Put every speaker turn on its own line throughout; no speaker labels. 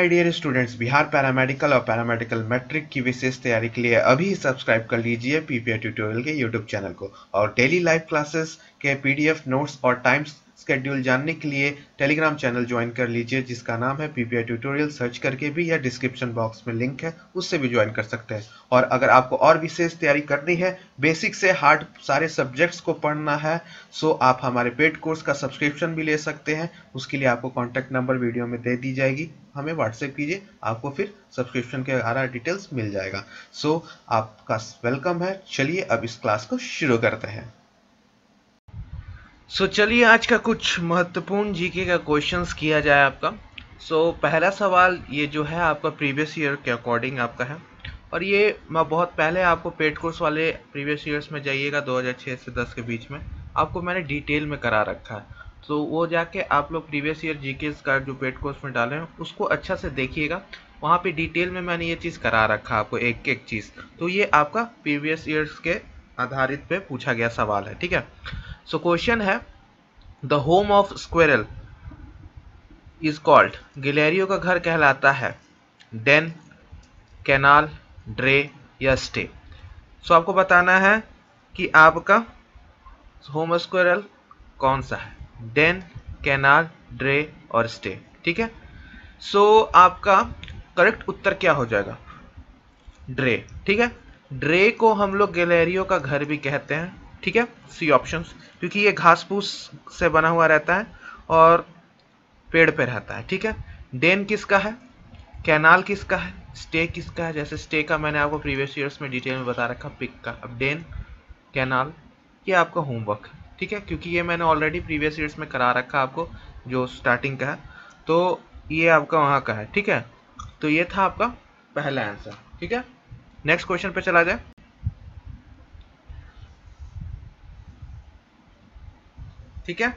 My dear students, Bihar paramedical और paramedical matric की विशेष तैयारी के लिए अभी सब्सक्राइब कर लीजिए पीपीआई ट्यूटोरियल के यूट्यूब चैनल को और डेली लाइव क्लासेस के पीडीएफ नोट्स और टाइम शेड्यूल जानने के लिए टेलीग्राम चैनल ज्वाइन कर लीजिए जिसका नाम है पीपीआई ट्यूटोरियल। सर्च करके भी या डिस्क्रिप्शन बॉक्स में लिंक है उससे भी ज्वाइन कर सकते हैं। और अगर आपको और विशेष तैयारी करनी है, बेसिक से हार्ड सारे सब्जेक्ट्स को पढ़ना है, सो आप हमारे पेड कोर्स का सब्सक्रिप्शन भी ले सकते हैं। उसके लिए आपको कॉन्टैक्ट नंबर वीडियो में दे दी जाएगी, हमें व्हाट्सएप कीजिए, आपको फिर सब्सक्रिप्शन के सारा डिटेल्स मिल जाएगा। सो आपका वेलकम है। चलिए अब इस क्लास को शुरू करते हैं। चलिए आज का कुछ महत्वपूर्ण जीके का क्वेश्चंस किया जाए आपका। पहला सवाल ये जो है आपका प्रीवियस ईयर के अकॉर्डिंग आपका है, और ये मैं बहुत पहले आपको पेड कोर्स वाले प्रीवियस ईयर्स में जाइएगा 2006 से 10 के बीच में आपको मैंने डिटेल में करा रखा है। तो वो जाके आप लोग प्रीवियस ईयर जीके का जो पेड कोर्स में डाले हैं उसको अच्छा से देखिएगा, वहाँ पे डिटेल में मैंने ये चीज़ करा रखा आपको एक एक चीज़। तो ये आपका प्रीवियस ईयर्स के आधारित पे पूछा गया सवाल है, ठीक है। क्वेश्चन है the home of squirrel is called, गिलहरियों का घर कहलाता है डेन, कैनाल, ड्रे या स्टे। आपको बताना है कि आपका होम स्क्वेरल कौन सा है, डेन, कैनाल, ड्रे और स्टे, ठीक है। आपका करेक्ट उत्तर क्या हो जाएगा, ड्रे, ठीक है। ड्रे को हम लोग गिलहरियों का घर भी कहते हैं, ठीक है। सी ऑप्शंस, क्योंकि ये घास फूस से बना हुआ रहता है और पेड़ पे रहता है, ठीक है। डेन किसका है, कैनाल किसका है, स्टे किसका है। जैसे स्टे का मैंने आपको प्रीवियस ईयर्स में डिटेल में बता रखा, पिक का। अब डेन, कैनाल, ये आपका होमवर्क है, ठीक है, क्योंकि ये मैंने ऑलरेडी प्रीवियस ईयर्स में करा रखा आपको जो स्टार्टिंग का है, तो ये आपका वहाँ का है, ठीक है। तो ये था आपका पहला आंसर, ठीक है। नेक्स्ट क्वेश्चन पे चला जाए। ठीक है,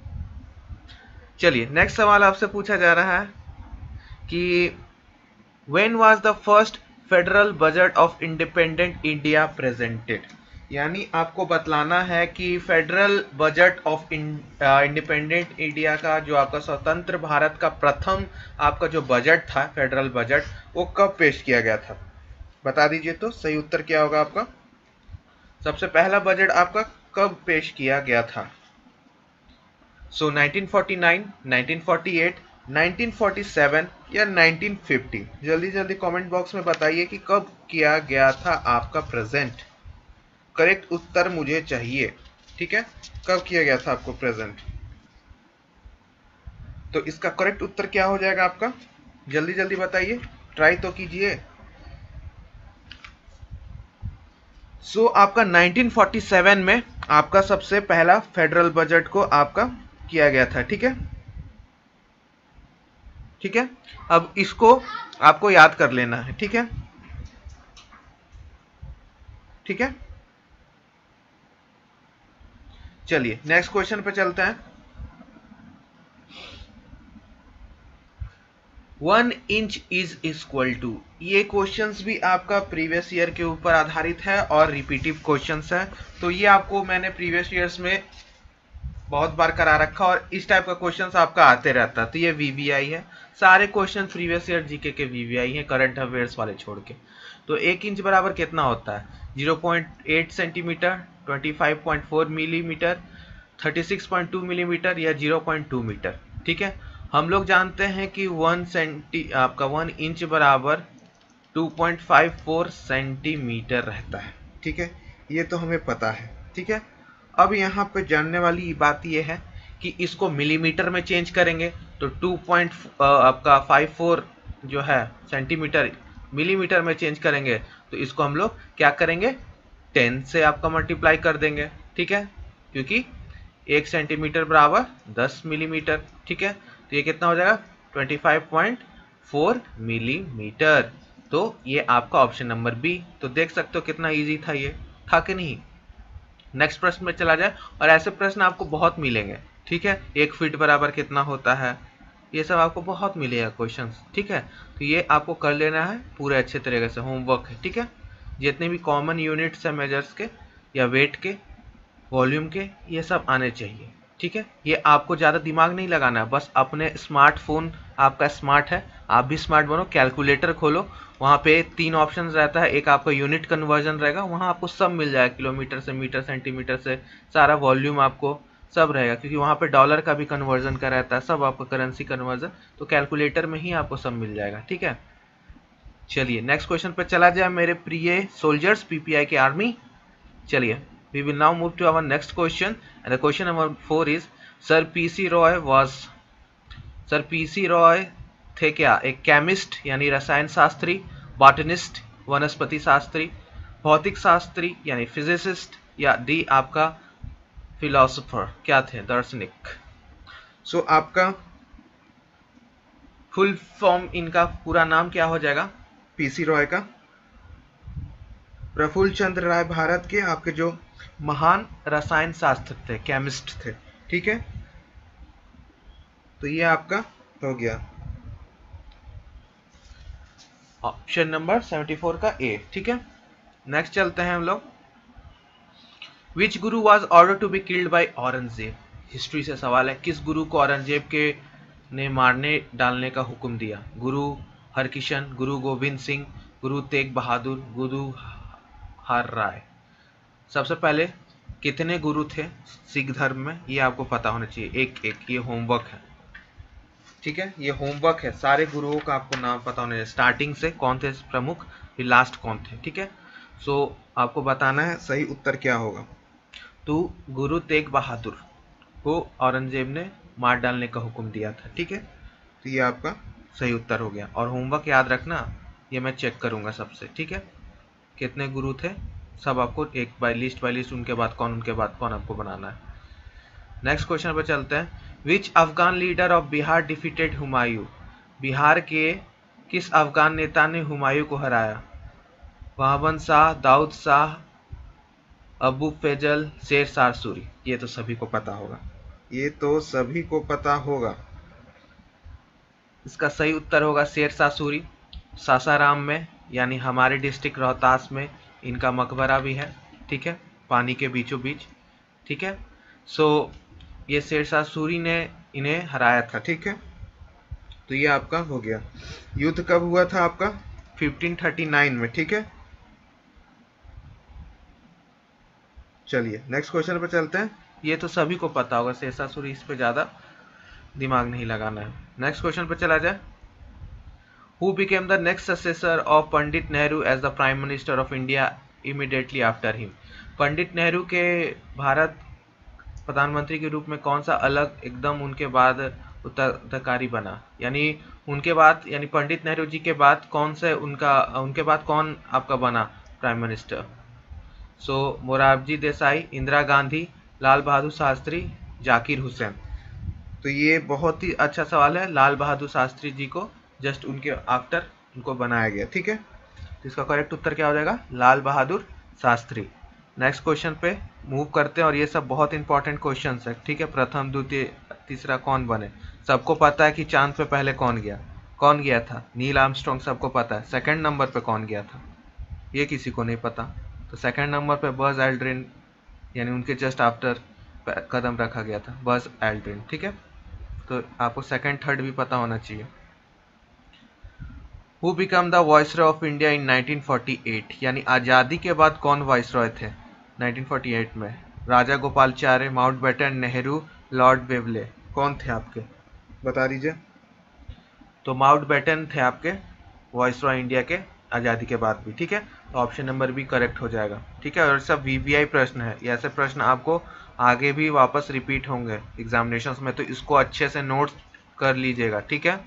चलिए नेक्स्ट सवाल आपसे पूछा जा रहा है कि when was the first federal budget of independent India presented. यानी आपको बतलाना है कि federal budget of independent India का जो आपका स्वतंत्र भारत का प्रथम आपका जो बजट था फेडरल बजट, वो कब पेश किया गया था, बता दीजिए। तो सही उत्तर क्या होगा आपका, सबसे पहला बजट आपका कब पेश किया गया था। 1949, 1948, 1947 या 1950। जल्दी जल्दी कमेंट बॉक्स में बताइए कि कब किया गया था आपका प्रेजेंट। करेक्ट उत्तर मुझे चाहिए, ठीक है। कब किया गया था आपको प्रेजेंट, तो इसका करेक्ट उत्तर क्या हो जाएगा आपका, जल्दी जल्दी बताइए, ट्राई तो कीजिए। आपका 1947 में आपका सबसे पहला फेडरल बजट को आपका किया गया था, ठीक है, ठीक है। अब इसको आपको याद कर लेना है, ठीक है, ठीक है। चलिए नेक्स्ट क्वेश्चन पे चलते हैं। 1 इंच इज इक्वल टू, ये क्वेश्चंस भी आपका प्रीवियस ईयर के ऊपर आधारित है और रिपीटिव क्वेश्चंस है। तो ये आपको मैंने प्रीवियस ईयर्स में बहुत बार करा रखा और इस टाइप का क्वेश्चंस आपका आते रहता है। तो ये वीवीआई है, सारे क्वेश्चन प्रीवियस ईयर जीके के वीवीआई हैं, करंट अफेयर्स वाले छोड़ के। तो 1 इंच बराबर कितना होता है, 0.8 सेंटीमीटर, 25.4 मिलीमीटर, 36.2 मिलीमीटर या 0.2 मीटर, ठीक है। हम लोग जानते हैं कि 1 इंच बराबर 2.54 सेंटीमीटर रहता है, ठीक है, ये तो हमें पता है, ठीक है। अब यहाँ पे जानने वाली बात यह है कि इसको मिलीमीटर में चेंज करेंगे तो 2.54 जो है सेंटीमीटर मिलीमीटर में चेंज करेंगे तो इसको हम लोग क्या करेंगे, 10 से आपका मल्टीप्लाई कर देंगे, ठीक है, क्योंकि 1 सेंटीमीटर बराबर 10 मिलीमीटर, ठीक है। तो ये कितना हो जाएगा, 25.4 मिलीमीटर। तो ये आपका ऑप्शन नंबर बी। तो देख सकते हो कितना इजी था, ये था कि नहीं। नेक्स्ट प्रश्न में चला जाए, और ऐसे प्रश्न आपको बहुत मिलेंगे, ठीक है। 1 फीट बराबर कितना होता है, ये सब आपको बहुत मिलेगा क्वेश्चंस, ठीक है। तो ये आपको कर लेना है पूरे अच्छे तरीके से, होमवर्क है, ठीक है। जितने भी कॉमन यूनिट्स है मेजर्स के या वेट के, वॉल्यूम के, ये सब आने चाहिए, ठीक है। ये आपको ज़्यादा दिमाग नहीं लगाना है, बस अपने स्मार्टफोन आपका स्मार्ट है, आप भी स्मार्ट बनो, कैलकुलेटर खोलो, वहाँ पे 3 ऑप्शन रहता है, एक आपका यूनिट कन्वर्जन रहेगा, वहाँ आपको सब मिल जाएगा, किलोमीटर से मीटर, सेंटीमीटर से सारा वॉल्यूम आपको सब रहेगा, क्योंकि वहाँ पे डॉलर का भी कन्वर्जन का रहता है, सब आपका करेंसी कन्वर्जन, तो कैलकुलेटर में ही आपको सब मिल जाएगा। ठीक है, चलिए नेक्स्ट क्वेश्चन पे चला जाए मेरे प्रिय सोल्जर्स, पीपीआई के आर्मी। चलिए, we will now move to our next question and the question number 4 is sir PC C Roy was PC P C Roy? एक केमिस्ट यानी रसायन शास्त्री, बॉटनिस्ट वनस्पति शास्त्री, भौतिक शास्त्री यानी फिजिसिस्ट, या डी आपका फिलोसोफर क्या थे? दार्शनिक। सो आपका फुल फॉर्म, इनका पूरा नाम क्या हो जाएगा पीसी रॉय का? प्रफुल्ल चंद्र राय, भारत के आपके जो महान रसायन शास्त्र थे, केमिस्ट थे। ठीक है, तो ये आपका हो गया ऑप्शन नंबर 74 का ए। ठीक है, नेक्स्ट चलते हैं हम लोग। Which guru was order to be killed by Aurangzeb? History से सवाल है, किस गुरु को औरंगजेब के ने मारने डालने का हुक्म दिया? गुरु हरकिशन, गुरु गोविंद सिंह, गुरु तेग बहादुर, गुरु हर राय। सबसे पहले कितने गुरु थे सिख धर्म में, ये आपको पता होना चाहिए, एक एक, ये होमवर्क है। ठीक है, ये होमवर्क है, सारे गुरुओं का आपको नाम पता होना चाहिए, स्टार्टिंग से कौन थे प्रमुख, फिर लास्ट कौन थे। ठीक है, सो आपको बताना है सही उत्तर क्या होगा। तो गुरु तेग बहादुर को औरंगजेब ने मार डालने का हुक्म दिया था। ठीक है, तो ये आपका सही उत्तर हो गया, और होमवर्क याद रखना, ये मैं चेक करूंगा सबसे। ठीक है, कितने गुरु थे सब आपको एक बाय लिस्ट उनके बाद कौन आपको बनाना है। नेक्स्ट क्वेश्चन पर चलते हैं। Which Afghan leader of Bihar defeated Humayun? Bihar के किस अफगान नेता ने हुमायूं को हराया? बहावन शाह, दाऊद शाह, अबू फैजल, शेर शाह सूरी। ये तो सभी को पता होगा, ये तो सभी को पता होगा। इसका सही उत्तर होगा शेर शाह सूरी। सासाराम में यानी हमारे डिस्ट्रिक्ट रोहतास में इनका मकबरा भी है। ठीक है, पानी के बीचों बीच। ठीक है, सो ये शेर शाह सूरी ने इन्हें हराया था। ठीक है, तो ये आपका हो गया। युद्ध कब हुआ था आपका? 1539 में। ठीक है, चलिए नेक्स्ट क्वेश्चन पर चलते हैं। ये तो सभी को पता होगा शेर शाह सूरी, इस पे ज्यादा दिमाग नहीं लगाना है। नेक्स्ट क्वेश्चन पर चला जाए। Who became the next successor of Pandit Nehru as the Prime Minister of India immediately after him? Pandit Nehru के भारत प्रधानमंत्री के रूप में कौन सा अलग एकदम उनके बाद उत्तराधिकारी बना? यानी उनके बाद, यानी पंडित नेहरू जी के बाद कौन से उनके बाद कौन आपका बना prime minister? So Morarji Desai, Indira Gandhi, Lal Bahadur Shastri, Zakir Hussain. तो ये बहुत ही अच्छा सवाल है। लाल बहादुर शास्त्री जी को जस्ट उनके आफ्टर उनको बनाया गया। ठीक है, तो इसका करेक्ट उत्तर क्या हो जाएगा? लाल बहादुर शास्त्री। नेक्स्ट क्वेश्चन पे मूव करते हैं, और ये सब बहुत इंपॉर्टेंट क्वेश्चन है। ठीक है, प्रथम द्वितीय तीसरा कौन बने? सबको पता है कि चांद पे पहले कौन गया था? नील आर्मस्ट्रॉन्ग, सबको पता है। सेकंड नंबर पे कौन गया था? ये किसी को नहीं पता। तो सेकंड नंबर पे बज एल्ड्रिन, यानी उनके जस्ट आफ्टर कदम रखा गया था, बज एल्ड्रिन। ठीक है, तो आपको सेकंड थर्ड भी पता होना चाहिए। Who become the viceroy of India in 1948? यानी आज़ादी के बाद कौन वाइसरॉय थे 1948 में? Rajagopalachari, Mountbatten, Nehru, Lord Wavell. कौन थे आपके, बता दीजिए। तो माउंटबेटन थे आपके वाइसरॉय इंडिया के आज़ादी के बाद भी। ठीक है, तो ऑप्शन नंबर भी करेक्ट हो जाएगा। ठीक है, और सब वीवीआई प्रश्न है, ऐसे प्रश्न आपको आगे भी वापस रिपीट होंगे एग्जामिनेशंस में, तो इसको अच्छे से नोट्स कर लीजिएगा। ठीक है।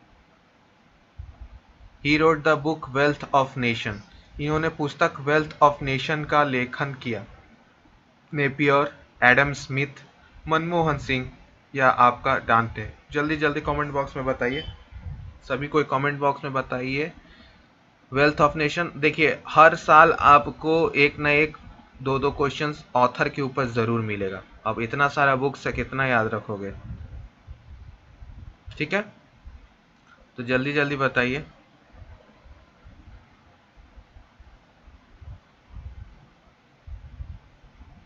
He wrote the book wealth of nation? इन्होंने पुस्तक वेल्थ ऑफ नेशन का लेखन किया। Napier, Adam Smith, Manmohan Singh, या आपका डांटे? जल्दी जल्दी कमेंट बॉक्स में बताइए, सभी कोई कमेंट बॉक्स में बताइए। वेल्थ ऑफ नेशन, देखिए हर साल आपको एक न एक दो दो क्वेश्चंस ऑथर के ऊपर जरूर मिलेगा। अब इतना सारा बुक से कितना याद रखोगे? ठीक है, तो जल्दी जल्दी बताइए।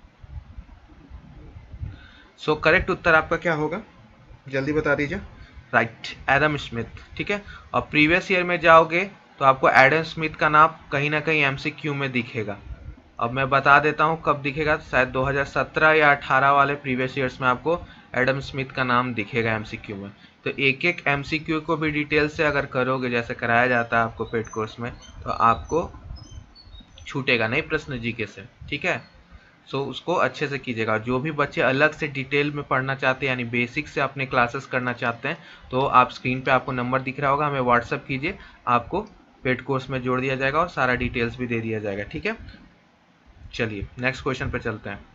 सो करेक्ट उत्तर आपका क्या होगा, जल्दी बता दीजिए। Right, Adam Smith. ठीक है, और प्रीवियस ईयर में जाओगे तो आपको एडम स्मिथ का नाम कहीं ना कहीं एमसीक्यू में दिखेगा। अब मैं बता देता हूँ कब दिखेगा, शायद 2017 या 18 वाले प्रीवियस ईयर्स में आपको एडम स्मिथ का नाम दिखेगा एमसीक्यू में। तो एक एक एमसीक्यू को भी डिटेल से अगर करोगे, जैसे कराया जाता है आपको पेड कोर्स में, तो आपको छूटेगा नहीं प्रश्न जीके से। ठीक है, सो उसको अच्छे से कीजिएगा। जो भी बच्चे अलग से डिटेल में पढ़ना चाहते हैं, यानी बेसिक से अपने क्लासेस करना चाहते हैं, तो आप स्क्रीन पे आपको नंबर दिख रहा होगा, हमें व्हाट्सअप कीजिए, आपको पेड कोर्स में जोड़ दिया जाएगा और सारा डिटेल्स भी दे दिया जाएगा। ठीक है, चलिए नेक्स्ट क्वेश्चन पे चलते हैं।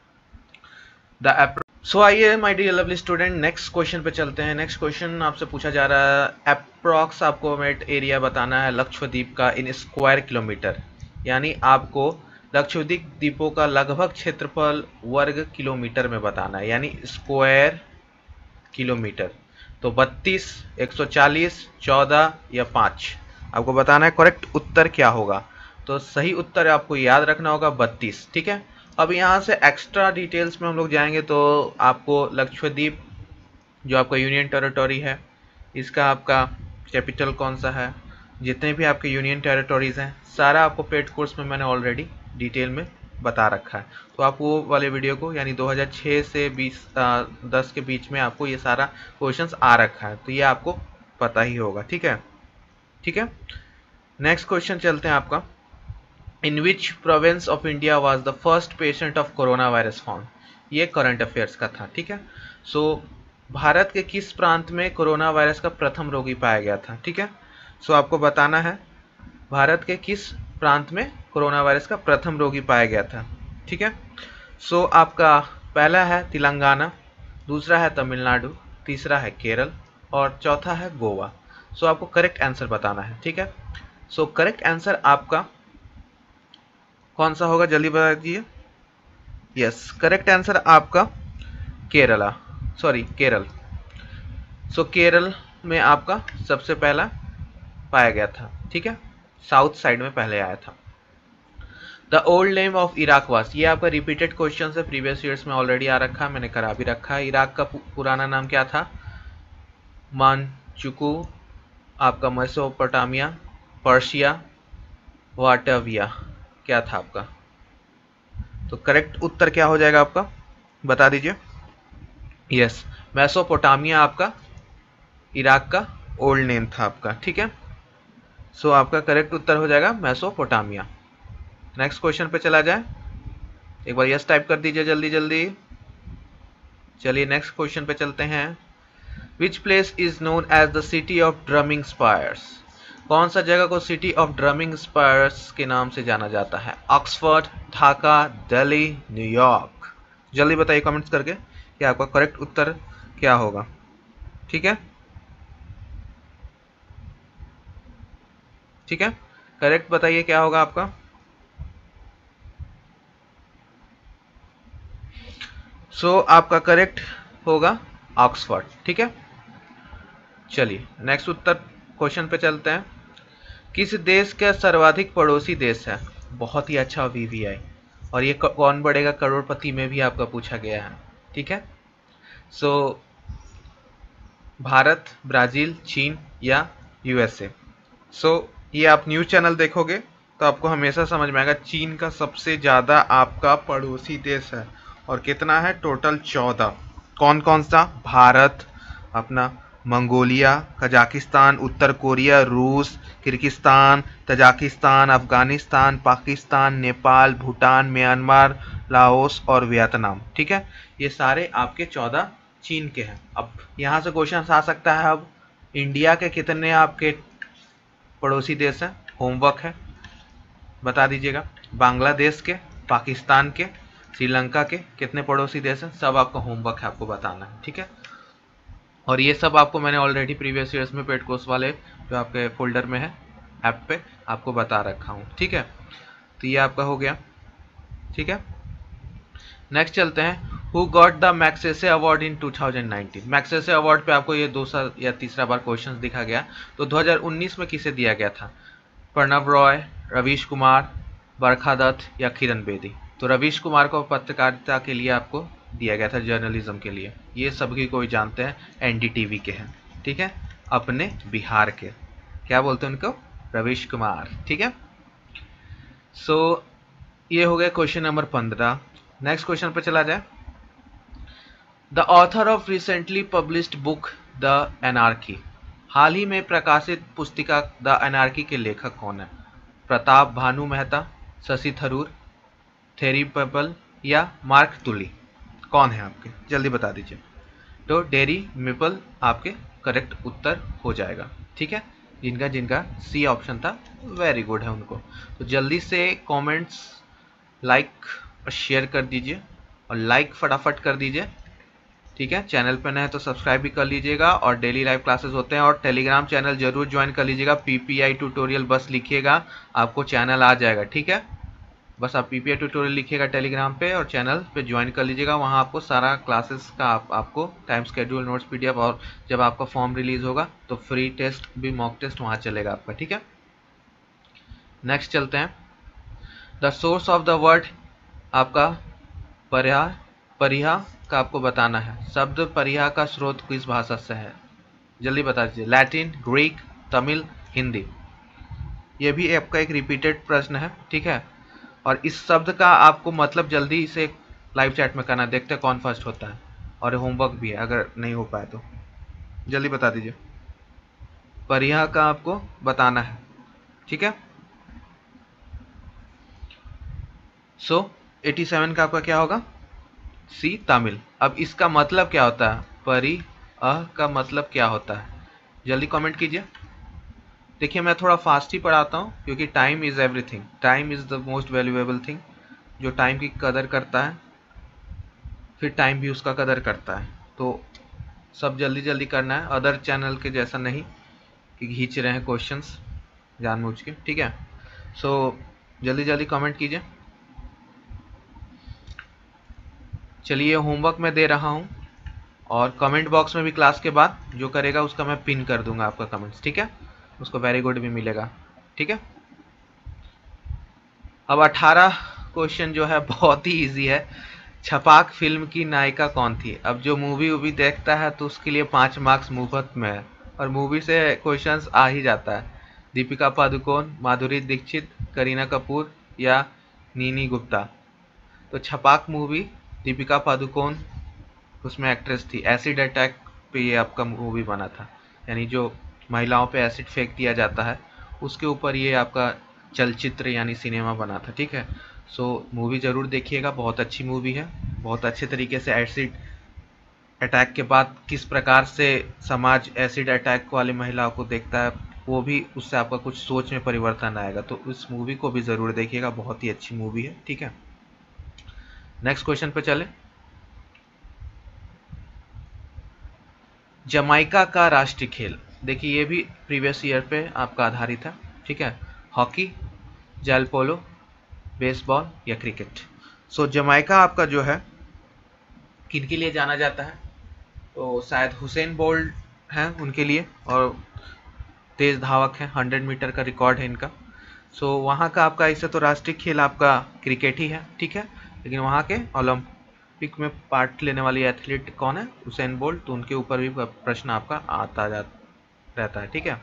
सो आइए my dear lovely student, next question पे चलते हैं। नेक्स्ट क्वेश्चन आपसे पूछा जा रहा है, अप्रॉक्स आपको मेट एरिया बताना है लक्षद्वीप का इन स्क्वायर किलोमीटर, यानी आपको लक्षद्वीप द्वीपों का लगभग क्षेत्रफल वर्ग किलोमीटर में बताना है, यानी स्क्वायर किलोमीटर। तो 32, 140, 14 या 5 आपको बताना है। करेक्ट उत्तर क्या होगा? तो सही उत्तर आपको याद रखना होगा 32। ठीक है, अब यहाँ से एक्स्ट्रा डिटेल्स में हम लोग जाएंगे तो आपको लक्षद्वीप जो आपका यूनियन टेरिटरी है, इसका आपका कैपिटल कौन सा है, जितने भी आपके यूनियन टेरिटरीज हैं, सारा आपको पेड कोर्स में मैंने ऑलरेडी डिटेल में बता रखा है। तो आप वो वाले वीडियो को, यानी 2006 से 10 के बीच में आपको ये सारा क्वेश्चंस आ रखा है, तो ये आपको पता ही होगा। ठीक है, ठीक है, नेक्स्ट क्वेश्चन चलते हैं आपका। In which province of India was the first patient of corona virus found? ये करंट अफेयर्स का था। ठीक है, सो भारत के किस प्रांत में कोरोना वायरस का प्रथम रोगी पाया गया था? ठीक है, सो आपको बताना है भारत के किस प्रांत में कोरोना वायरस का प्रथम रोगी पाया गया था। ठीक है, सो आपका पहला है तेलंगाना, दूसरा है तमिलनाडु, तीसरा है केरल और चौथा है गोवा। सो आपको करेक्ट आंसर बताना है। ठीक है, सो करेक्ट आंसर आपका कौन सा होगा, जल्दी बता दीजिए। यस, करेक्ट आंसर आपका केरल। सो केरल में आपका सबसे पहला पाया गया था। ठीक है, साउथ साइड में पहले आया था। The old name of Iraq was, ये आपका रिपीटेड क्वेश्चन है, प्रीवियस ईयर्स में ऑलरेडी आ रखा है, मैंने करा भी रखा है। इराक का पुराना नाम क्या था? मानचुकु, आपका मेसोपोटामिया, पर्शिया, वाटविया, क्या था आपका? तो करेक्ट उत्तर क्या हो जाएगा आपका, बता दीजिए। यस, मेसोपोटामिया आपका इराक का ओल्ड नेम था आपका। ठीक है, सो आपका करेक्ट उत्तर हो जाएगा मेसोपोटामिया। नेक्स्ट क्वेश्चन पे चला जाए, एक बार यस टाइप कर दीजिए जल्दी जल्दी। चलिए नेक्स्ट क्वेश्चन पे चलते हैं। Which place is known as the city of dreaming spires? कौन सा जगह को सिटी ऑफ ड्रमिंग स्पायर्स के नाम से जाना जाता है? Oxford, Dhaka, Delhi, New York? जल्दी बताइए कमेंट्स करके कि आपका करेक्ट उत्तर क्या होगा। ठीक है, ठीक है, करेक्ट बताइए क्या होगा आपका। सो आपका करेक्ट होगा ऑक्सफोर्ड। ठीक है, चलिए नेक्स्ट उत्तर क्वेश्चन पे चलते हैं। किस देश का सर्वाधिक पड़ोसी देश है? बहुत ही अच्छा वीवीआई, और ये कौन बढ़ेगा करोड़पति में भी आपका पूछा गया है। ठीक है, सो भारत, ब्राजील, चीन या यूएसए? सो ये आप न्यूज़ चैनल देखोगे तो आपको हमेशा समझ में आएगा, चीन का सबसे ज़्यादा आपका पड़ोसी देश है, और कितना है टोटल? 14। कौन कौन सा? भारत, अपना मंगोलिया, कजाकिस्तान, उत्तर कोरिया, रूस, Kyrgyzstan, Tajikistan, Afghanistan, Pakistan, Nepal, Bhutan, Myanmar, Laos और वियतनाम। ठीक है, ये सारे आपके 14 चीन के हैं। अब यहाँ से क्वेश्चन आ सकता है, अब इंडिया के कितने आपके पड़ोसी देश हैं? होमवर्क है, बता दीजिएगा। बांग्लादेश के, पाकिस्तान के, श्रीलंका के कितने पड़ोसी देश हैं? सब आपका होमवर्क है, आपको बताना है। ठीक है, और ये सब आपको मैंने ऑलरेडी प्रीवियस ईयर्स में पेड कोर्स वाले जो आपके फोल्डर में है ऐप पे आपको बता रखा हूँ। ठीक है, तो ये आपका हो गया। ठीक है, नेक्स्ट चलते हैं। Who got the Magsaysay award in 2019? Magsaysay award पे आपको ये दूसरा या तीसरा बार क्वेश्चन दिखा गया, तो 2019 में किसे दिया गया था? प्रणव रॉय, रवीश कुमार, बरखा दत्त या किरण बेदी? तो रवीश कुमार को पत्रकारिता के लिए आपको दिया गया था, जर्नलिज्म के लिए। ये सभी कोई जानते हैं, एनडीटीवी के हैं। ठीक है, अपने बिहार के, क्या बोलते हैं उनको, रवीश कुमार। ठीक है, सो ये हो गया क्वेश्चन नंबर 15। नेक्स्ट क्वेश्चन पे चला जाए। The author of recently published book the anarchy, हाल ही में प्रकाशित पुस्तिका द एनार्की के लेखक कौन है? प्रताप भानु मेहता, शशि थरूर, थेरी पेपल या मार्क तुली, कौन है आपके, जल्दी बता दीजिए। तो डेरी मिपल आपके करेक्ट उत्तर हो जाएगा। ठीक है, जिनका जिनका सी ऑप्शन था वेरी गुड है उनको। तो जल्दी से कमेंट्स, लाइक और शेयर कर दीजिए, और लाइक फटाफट कर दीजिए। ठीक है, चैनल पर नए तो सब्सक्राइब भी कर लीजिएगा, और डेली लाइव क्लासेस होते हैं, और टेलीग्राम चैनल जरूर ज्वाइन कर लीजिएगा। पीपीआई ट्यूटोरियल बस लिखिएगा, आपको चैनल आ जाएगा। ठीक है, बस आप पीपीआई ट्यूटोरियल लिखिएगा टेलीग्राम पे, और चैनल पे ज्वाइन कर लीजिएगा। वहाँ आपको सारा क्लासेस का आपको टाइम शेड्यूल, नोट्स, पीडीएफ, और जब आपका फॉर्म रिलीज होगा तो फ्री टेस्ट भी, मॉक टेस्ट वहाँ चलेगा आपका। ठीक है, नेक्स्ट चलते हैं। The source of the word आपका परिहा का आपको बताना है। शब्द परिहा का स्रोत किस भाषा से है, जल्दी बता दीजिए। Latin, Greek, Tamil, Hindi. ये भी आपका एक रिपीटेड प्रश्न है। ठीक है, और इस शब्द का आपको मतलब जल्दी से लाइव चैट में करना, देखते हैं कौन फर्स्ट होता है, और होमवर्क भी है अगर नहीं हो पाए तो जल्दी बता दीजिए। परिहा का आपको बताना है। ठीक है, सो 87 का आपका क्या होगा, सी तमिल। अब इसका मतलब क्या होता है, का मतलब क्या होता है, जल्दी कमेंट कीजिए। देखिए मैं थोड़ा फास्ट ही पढ़ाता हूँ, क्योंकि time is everything, time is the most valuable thing. जो टाइम की कदर करता है फिर टाइम भी उसका कदर करता है। तो सब जल्दी जल्दी करना है, अदर चैनल के जैसा नहीं कि खींच रहे हैं क्वेश्चंस जानबूझ के। ठीक है, सो जल्दी जल्दी कमेंट कीजिए। चलिए होमवर्क मैं दे रहा हूँ, और कमेंट बॉक्स में भी क्लास के बाद जो करेगा उसका मैं पिन कर दूंगा आपका कमेंट्स। ठीक है, उसको वेरी गुड भी मिलेगा। ठीक है, अब 18 क्वेश्चन जो है बहुत ही इजी है। छपाक फिल्म की नायिका कौन थी? अब जो मूवी देखता है तो उसके लिए 5 मार्क्स मुफ्त में है, और मूवी से क्वेश्चंस आ ही जाता है। दीपिका पादुकोण, माधुरी दीक्षित, करीना कपूर या नीनी गुप्ता। तो छपाक मूवी, दीपिका पादुकोण उसमें एक्ट्रेस थी। एसिड अटैक पे ये आपका मूवी बना था, यानी जो महिलाओं पे एसिड फेंक दिया जाता है उसके ऊपर ये आपका चलचित्र यानी सिनेमा बना था। ठीक है, सो मूवी ज़रूर देखिएगा, बहुत अच्छी मूवी है। बहुत अच्छे तरीके से एसिड अटैक के बाद किस प्रकार से समाज एसिड अटैक वाली महिलाओं को देखता है, वो भी उससे आपका कुछ सोच में परिवर्तन आएगा। तो उस मूवी को भी ज़रूर देखिएगा, बहुत ही अच्छी मूवी है। ठीक है, नेक्स्ट क्वेश्चन पे चले। जमाइका का राष्ट्रीय खेल, देखिए ये भी प्रीवियस ईयर पे आपका आधारित है। ठीक है, हॉकी, जैल पोलो, बेसबॉल या क्रिकेट। सो जमाइका आपका जो है किन के लिए जाना जाता है, तो शायद हुसैन बोल्ट हैं उनके लिए, और तेज धावक हैं, 100 मीटर का रिकॉर्ड है इनका। सो वहाँ का आपका ऐसे तो राष्ट्रीय खेल आपका क्रिकेट ही है। ठीक है, लेकिन वहाँ के ओलंपिक में पार्ट लेने वाली एथलीट कौन है, हुसैन बोल्ट, तो उनके ऊपर भी प्रश्न आपका आता रहता है। ठीक है,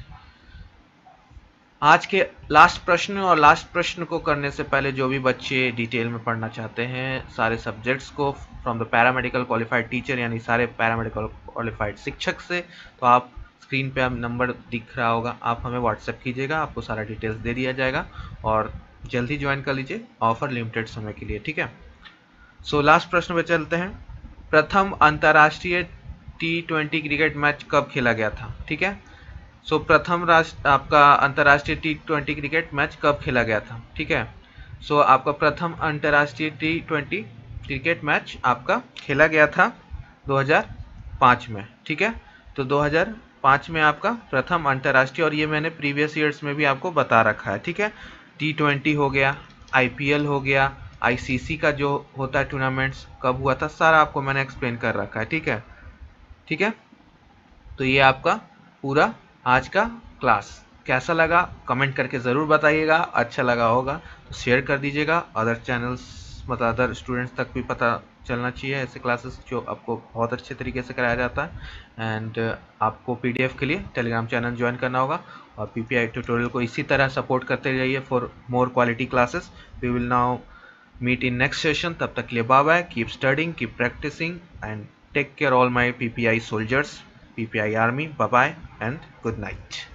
आज के लास्ट प्रश्न, और लास्ट प्रश्न को करने से पहले जो भी बच्चे डिटेल में पढ़ना चाहते हैं सारे सब्जेक्ट्स को from the paramedical qualified teacher, यानी सारे पैरामेडिकल क्वालिफाइड शिक्षक से, तो आप स्क्रीन पे आप नंबर दिख रहा होगा, आप हमें व्हाट्सएप कीजिएगा, आपको सारा डिटेल्स दे दिया जाएगा, और जल्दी ज्वाइन कर लीजिए, ऑफर लिमिटेड समय के लिए। ठीक है, सो लास्ट प्रश्न पे चलते हैं। प्रथम अंतर्राष्ट्रीय T20 क्रिकेट मैच कब खेला गया था? ठीक है, सो प्रथम आपका अंतर्राष्ट्रीय T20 क्रिकेट मैच कब खेला गया था? ठीक है, सो आपका प्रथम अंतर्राष्ट्रीय T20 क्रिकेट मैच आपका खेला गया था 2005 में। ठीक है, तो 2005 में आपका प्रथम अंतर्राष्ट्रीय, और ये मैंने प्रीवियस ईयर्स में भी आपको बता रखा है। ठीक है, T20 हो गया, IPL हो गया, ICC का जो होता है टूर्नामेंट्स कब हुआ था, सारा आपको मैंने एक्सप्लेन कर रखा है। ठीक है, ठीक है, तो ये आपका पूरा आज का क्लास कैसा लगा कमेंट करके ज़रूर बताइएगा। अच्छा लगा होगा तो शेयर कर दीजिएगा, अदर चैनल्स मतलब अदर स्टूडेंट्स तक भी पता चलना चाहिए ऐसे क्लासेस जो आपको बहुत अच्छे तरीके से कराया जाता है। एंड आपको PDF के लिए टेलीग्राम चैनल ज्वाइन करना होगा और PPI ट्यूटोरियल को इसी तरह सपोर्ट करते रहिए for more quality classes. We will now meet in next session. तब तक के लिए bye bye, keep studying, keep practising and take care all my PPI soldiers, PPI army. Bye bye and good night.